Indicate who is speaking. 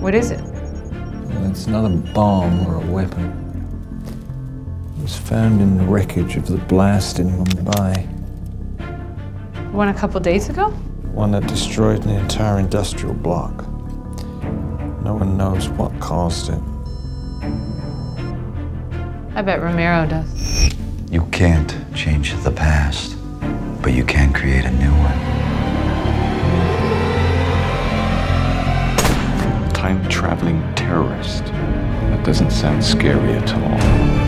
Speaker 1: What is it?
Speaker 2: Well, it's not a bomb or a weapon. It was found in the wreckage of the blast in Mumbai.
Speaker 1: One a couple days ago?
Speaker 2: One that destroyed the entire industrial block. No one knows what caused it.
Speaker 1: I bet Romero does.
Speaker 3: You can't change the past, but you can create a new one.
Speaker 4: Time-traveling terrorist. That doesn't sound scary at all.